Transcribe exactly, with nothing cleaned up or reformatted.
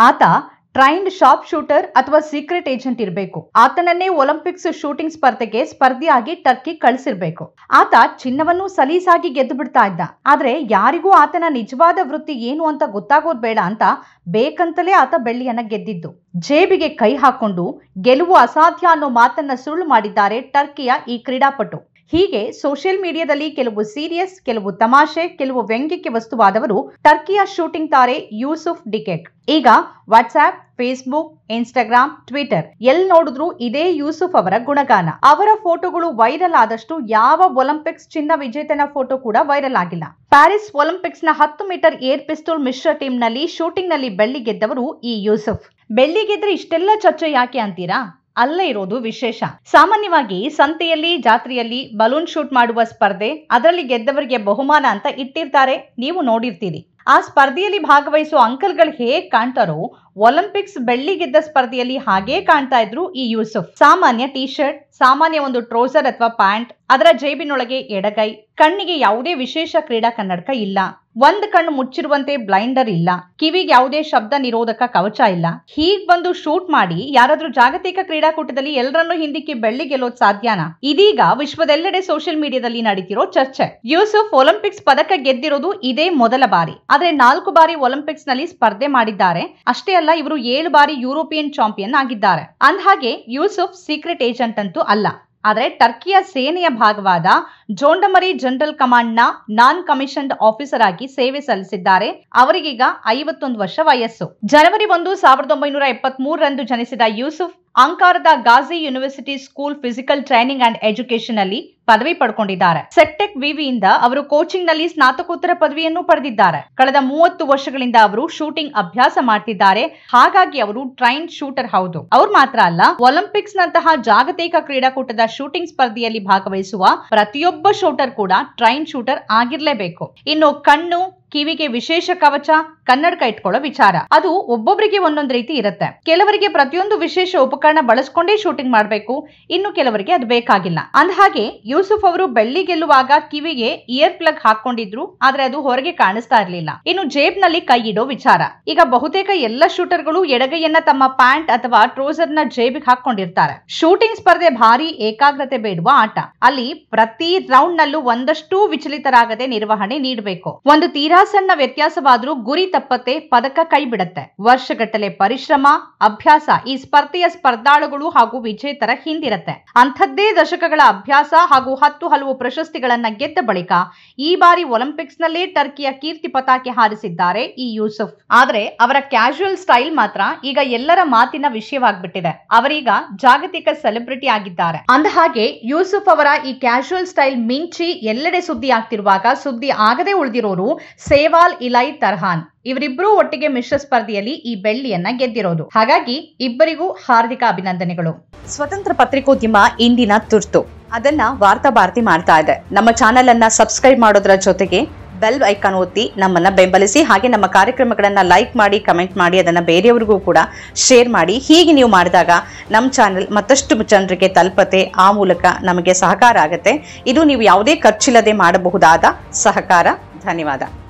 ಆತ trained sharp shooter ಅಥವಾ secret agent ಇರಬೇಕು. ಆತನನ್ನೇ ಒಲಿಂಪಿಕ್ಸ್ ಶೂಟಿಂಗ್ ಸ್ಪರ್ಧೆಗೆ ಸ್ಪರ್ಧಿಯಾಗಿ ಟರ್ಕಿ ಕಳಿಸಿರ್ಬೇಕು. ಆತ ಚಿನ್ನವನ್ನು ಸಲೀಸಾಗಿ ಗೆದ್ದು ಬಿಡ್ತಾ ಇದ್ದ. ಆದ್ರೆ ಯಾರಿಗೂ ಆತನ ನಿಜವಾದ ವೃತ್ತಿ ಏನು ಅಂತ ಗೊತ್ತಾಗೋದ್ ಬೇಡ ಅಂತ ಬೇಕಂತಲೇ ಆತ ಬೆಳ್ಳಿಯನ್ನ ಗೆದ್ದಿದ್ದು. ಜೇಬಿಗೆ ಕೈ ಹಾಕೊಂಡು ಗೆಲುವು ಅಸಾಧ್ಯ ಅನ್ನೋ ಮಾತನ್ನ ಸುಳ್ಳು ಮಾಡಿದ್ದಾರೆ ಟರ್ಕಿಯ ಈ ಕ್ರೀಡಾಪಟು. ಹೀಗೆ ಸೋಷಿಯಲ್ ಮೀಡಿಯಾದಲ್ಲಿ ಕೆಲವು ಸೀರಿಯಸ್, ಕೆಲವು ತಮಾಷೆ, ಕೆಲವು ವ್ಯಂಗ್ಯಕ್ಕೆ ವಸ್ತುವಾದವರು ಟರ್ಕಿಯ ಶೂಟಿಂಗ್ ತಾರೆ ಯೂಸುಫ್ ಡಿಕೆಕ್. ಈಗ ವಾಟ್ಸ್ಆಪ್, ಫೇಸ್ಬುಕ್, ಇನ್ಸ್ಟಾಗ್ರಾಮ್, ಟ್ವಿಟರ್ ಎಲ್ಲಿ ನೋಡಿದ್ರು ಇದೇ ಯೂಸುಫ್ ಅವರ ಗುಣಗಾನ. ಅವರ ಫೋಟೋಗಳು ವೈರಲ್ ಆದಷ್ಟು ಯಾವ ಒಲಿಂಪಿಕ್ಸ್ ಚಿನ್ನ ವಿಜೇತನ ಫೋಟೋ ಕೂಡ ವೈರಲ್ ಆಗಿಲ್ಲ. ಪ್ಯಾರಿಸ್ ಒಲಿಂಪಿಕ್ಸ್ ನ ಹತ್ತು ಮೀಟರ್ ಏರ್ ಪಿಸ್ತೂಲ್ ಮಿಶ್ರ ಟೀಮ್ ನಲ್ಲಿ ಶೂಟಿಂಗ್ ನಲ್ಲಿ ಬೆಳ್ಳಿ ಗೆದ್ದವರು ಈ ಯೂಸುಫ್. ಬೆಳ್ಳಿ ಗೆದ್ರೆ ಇಷ್ಟೆಲ್ಲ ಚರ್ಚೆ ಯಾಕೆ ಅಂತೀರಾ? ಅಲ್ಲೇ ಇರೋದು ವಿಶೇಷ. ಸಾಮಾನ್ಯವಾಗಿ ಸಂತೆಯಲ್ಲಿ, ಜಾತ್ರೆಯಲ್ಲಿ ಬಲೂನ್ ಶೂಟ್ ಮಾಡುವ ಸ್ಪರ್ಧೆ, ಅದರಲ್ಲಿ ಗೆದ್ದವರಿಗೆ ಬಹುಮಾನ ಅಂತ ಇಟ್ಟಿರ್ತಾರೆ, ನೀವು ನೋಡಿರ್ತೀರಿ. ಆ ಸ್ಪರ್ಧೆಯಲ್ಲಿ ಭಾಗವಹಿಸುವ ಅಂಕಲ್ಗಳು ಹೇಗ್ ಕಾಣ್ತಾರೋ ಒಲಿಂಪಿಕ್ಸ್ ಬೆಳ್ಳಿ ಗೆದ್ದ ಸ್ಪರ್ಧೆಯಲ್ಲಿ ಹಾಗೇ ಕಾಣ್ತಾ ಇದ್ರು ಈ ಯೂಸುಫ್. ಸಾಮಾನ್ಯ ಟಿ ಶರ್ಟ್, ಸಾಮಾನ್ಯ ಒಂದು ಟ್ರೌಸರ್ ಅಥವಾ ಪ್ಯಾಂಟ್, ಅದರ ಜೇಬಿನೊಳಗೆ ಎಡಗೈ, ಕಣ್ಣಿಗೆ ಯಾವುದೇ ವಿಶೇಷ ಕ್ರೀಡಾ ಕನ್ನಡಕ ಇಲ್ಲ, ಒಂದ್ ಕಣ್ಣು ಮುಚ್ಚಿರುವಂತೆ ಬ್ಲೈಂಡರ್ ಇಲ್ಲ, ಕಿವಿಗೆ ಯಾವುದೇ ಶಬ್ದ ನಿರೋಧಕ ಕವಚ ಇಲ್ಲ. ಹೀಗ್ ಬಂದು ಶೂಟ್ ಮಾಡಿ ಯಾರಾದ್ರೂ ಜಾಗತಿಕ ಕ್ರೀಡಾಕೂಟದಲ್ಲಿ ಎಲ್ಲರನ್ನೂ ಹಿಂದಿಕ್ಕಿ ಬೆಳ್ಳಿ ಗೆಲ್ಲೋದ್ ಸಾಧ್ಯನಾ? ಇದೀಗ ವಿಶ್ವದೆಲ್ಲೆಡೆ ಸೋಷಿಯಲ್ ಮೀಡಿಯಾದಲ್ಲಿ ನಡೀತಿರೋ ಚರ್ಚೆ. ಯೂಸುಫ್ ಒಲಿಂಪಿಕ್ಸ್ ಪದಕ ಗೆದ್ದಿರೋದು ಇದೇ ಮೊದಲ ಬಾರಿ. ಆದ್ರೆ ನಾಲ್ಕು ಬಾರಿ ಒಲಿಂಪಿಕ್ಸ್ ನಲ್ಲಿ ಸ್ಪರ್ಧೆ ಮಾಡಿದ್ದಾರೆ. ಅಷ್ಟೇ ಅಲ್ಲ, ಇವರು ಏಳು ಬಾರಿ ಯುರೋಪಿಯನ್ ಚಾಂಪಿಯನ್ ಆಗಿದ್ದಾರೆ. ಅಂದ್ಹಾಗೆ ಯೂಸುಫ್ ಸೀಕ್ರೆಟ್ ಏಜೆಂಟ್ ಅಂತೂ ಅಲ್ಲ. ಆದರೆ ಟರ್ಕಿಯ ಸೇನೆಯ ಭಾಗವಾದ ಜೋಂಡಮರಿ ಜನರಲ್ ಕಮಾಂಡ್ ನ ನಾನ್ ಕಮಿಷನ್ಡ್ ಆಫೀಸರ್ ಆಗಿ ಸೇವೆ ಸಲ್ಲಿಸಿದ್ದಾರೆ. ಅವರಿಗೀಗ ಐವತ್ತೊಂದು ವರ್ಷ ವಯಸ್ಸು. ಜನವರಿ ಒಂದು ಸಾವಿರದ ಒಂಬೈನೂರ ಎಪ್ಪತ್ತ್ ಮೂರರಂದು ಜನಿಸಿದ ಯೂಸುಫ್ ಅಂಕಾರದ Gazi university school physical training and education ಅಲ್ಲಿ ಪದವಿ ಪಡ್ಕೊಂಡಿದ್ದಾರೆ. ಸೆಕ್ಟೆಕ್ ವಿವಿಯಿಂದ ಅವರು ಕೋಚಿಂಗ್ ನಲ್ಲಿ ಸ್ನಾತಕೋತ್ತರ ಪದವಿಯನ್ನು ಪಡೆದಿದ್ದಾರೆ. ಕಳೆದ ಮೂವತ್ತು ವರ್ಷಗಳಿಂದ ಅವರು ಶೂಟಿಂಗ್ ಅಭ್ಯಾಸ ಮಾಡ್ತಿದ್ದಾರೆ. ಹಾಗಾಗಿ ಅವರು ಟ್ರೈನ್ ಶೂಟರ್ ಹೌದು. ಅವ್ರು ಮಾತ್ರ ಅಲ್ಲ, ಒಲಿಂಪಿಕ್ಸ್ ನಂತಹ ಜಾಗತಿಕ ಕ್ರೀಡಾಕೂಟದ ಶೂಟಿಂಗ್ ಸ್ಪರ್ಧೆಯಲ್ಲಿ ಭಾಗವಹಿಸುವ ಪ್ರತಿಯೊಬ್ಬ ಶೂಟರ್ ಕೂಡ ಟ್ರೈನ್ ಶೂಟರ್ ಆಗಿರ್ಲೇಬೇಕು. ಇನ್ನು ಕಣ್ಣು, ಕಿವಿಗೆ ವಿಶೇಷ ಕವಚ, ಕನ್ನಡಕ ಇಟ್ಕೊಳ್ಳೋ ವಿಚಾರ ಅದು ಒಬ್ಬೊಬ್ಬರಿಗೆ ಒಂದೊಂದು ರೀತಿ ಇರುತ್ತೆ. ಕೆಲವರಿಗೆ ಪ್ರತಿಯೊಂದು ವಿಶೇಷ ಉಪಕರಣ ಬಳಸ್ಕೊಂಡೇ ಶೂಟಿಂಗ್ ಮಾಡಬೇಕು, ಇನ್ನು ಕೆಲವರಿಗೆ ಅದು ಬೇಕಾಗಿಲ್ಲ. ಅಂದಹಾಗೆ ಯೂಸುಫ್ ಅವರು ಬೆಳ್ಳಿ ಗೆಲ್ಲುವಾಗ ಕಿವಿಗೆ ಇಯರ್ ಪ್ಲಗ್ ಹಾಕೊಂಡಿದ್ರು, ಆದ್ರೆ ಅದು ಹೊರಗೆ ಕಾಣಿಸ್ತಾ ಇರ್ಲಿಲ್ಲ. ಇನ್ನು ಜೇಬ್ ನಲ್ಲಿ ಕೈ ಇಡೋ ವಿಚಾರ. ಈಗ ಬಹುತೇಕ ಎಲ್ಲ ಶೂಟರ್ಗಳು ಎಡಗೈಯನ್ನ ತಮ್ಮ ಪ್ಯಾಂಟ್ ಅಥವಾ ಟ್ರೌಸರ್ ನ ಜೇಬಿಗೆ ಹಾಕೊಂಡಿರ್ತಾರೆ. ಶೂಟಿಂಗ್ ಸ್ಪರ್ಧೆ ಭಾರಿ ಏಕಾಗ್ರತೆ ಬೇಡುವ ಆಟ. ಅಲ್ಲಿ ಪ್ರತಿ ರೌಂಡ್ ನಲ್ಲೂ ಒಂದಷ್ಟು ವಿಚಲಿತರಾಗದೆ ನಿರ್ವಹಣೆ ನೀಡಬೇಕು. ಒಂದು ತೀರಾ ಸಣ್ಣ ವ್ಯತ್ಯಾಸವಾದ್ರೂ ಗುರಿ ತಪ್ಪತ್ತೆ ಪದಕ ಕೈ ಬಿಡತ್ತೆ. ವರ್ಷಗಟ್ಟಲೆ ಪರಿಶ್ರಮ, ಅಭ್ಯಾಸ ಈ ಸ್ಪರ್ಧೆಯ ಸ್ಪರ್ಧಾಳುಗಳು ಹಾಗೂ ವಿಜೇತರ ಹಿಂದಿರತ್ತೆ. ಅಂಥದ್ದೇ ದಶಕಗಳ ಅಭ್ಯಾಸ ಹಾಗೂ ಹತ್ತು ಹಲವು ಪ್ರಶಸ್ತಿಗಳನ್ನ ಗೆದ್ದ ಬಳಿಕ ಈ ಬಾರಿ ಒಲಿಂಪಿಕ್ಸ್ ನಲ್ಲೇ ಟರ್ಕಿಯ ಕೀರ್ತಿ ಪತಾಕೆ ಹಾರಿಸಿದ್ದಾರೆ ಈ ಯೂಸುಫ್. ಆದ್ರೆ ಅವರ ಕ್ಯಾಶುಯಲ್ ಸ್ಟೈಲ್ ಮಾತ್ರ ಈಗ ಎಲ್ಲರ ಮಾತಿನ ವಿಷಯವಾಗ್ಬಿಟ್ಟಿದೆ. ಅವರೀಗ ಜಾಗತಿಕ ಸೆಲೆಬ್ರಿಟಿ ಆಗಿದ್ದಾರೆ. ಅಂದಹಾಗೆ ಯೂಸುಫ್ ಅವರ ಈ ಕ್ಯಾಶುಯಲ್ ಸ್ಟೈಲ್ ಮಿಂಚಿ ಎಲ್ಲೆಡೆ ಸುದ್ದಿ ಆಗ್ತಿರುವಾಗ ಸುದ್ದಿ ಆಗದೆ ಉಳಿದಿರೋರು ಸೇವಾಲ್ ಇಲೈ ತರ್ಹಾನ್. ಇವರಿಬ್ರು ಒಟ್ಟಿಗೆ ಮಿಶ್ರ ಸ್ಪರ್ಧೆಯಲ್ಲಿ ಈ ಬೆಳ್ಳಿಯನ್ನ ಗೆದ್ದಿರೋದು. ಹಾಗಾಗಿ ಇಬ್ಬರಿಗೂ ಹಾರ್ದಿಕ ಅಭಿನಂದನೆಗಳು. ಸ್ವತಂತ್ರ ಪತ್ರಿಕೋದ್ಯಮ ಇಂದಿನ ತುರ್ತು, ಅದನ್ನ ವಾರ್ತಾ ಭಾರತಿ ಮಾಡ್ತಾ ಇದೆ. ನಮ್ಮ ಚಾನೆಲ್ ಅನ್ನ ಸಬ್ಸ್ಕ್ರೈಬ್ ಮಾಡೋದ್ರ ಜೊತೆಗೆ ಬೆಲ್ ಐಕಾನ್ ಒತ್ತಿ ನಮ್ಮನ್ನ ಬೆಂಬಲಿಸಿ. ಹಾಗೆ ನಮ್ಮ ಕಾರ್ಯಕ್ರಮಗಳನ್ನ ಲೈಕ್ ಮಾಡಿ, ಕಮೆಂಟ್ ಮಾಡಿ, ಅದನ್ನ ಬೇರೆಯವರಿಗೂ ಕೂಡ ಶೇರ್ ಮಾಡಿ. ಹೀಗೆ ನೀವು ಮಾಡಿದಾಗ ನಮ್ಮ ಚಾನೆಲ್ ಮತ್ತಷ್ಟು ಜನರಿಗೆ ತಲುಪತ್ತೆ. ಆ ಮೂಲಕ ನಮಗೆ ಸಹಕಾರ ಆಗುತ್ತೆ. ಇದು ನೀವು ಯಾವುದೇ ಖರ್ಚಿಲ್ಲದೆ ಮಾಡಬಹುದಾದ ಸಹಕಾರ. ಧನ್ಯವಾದ.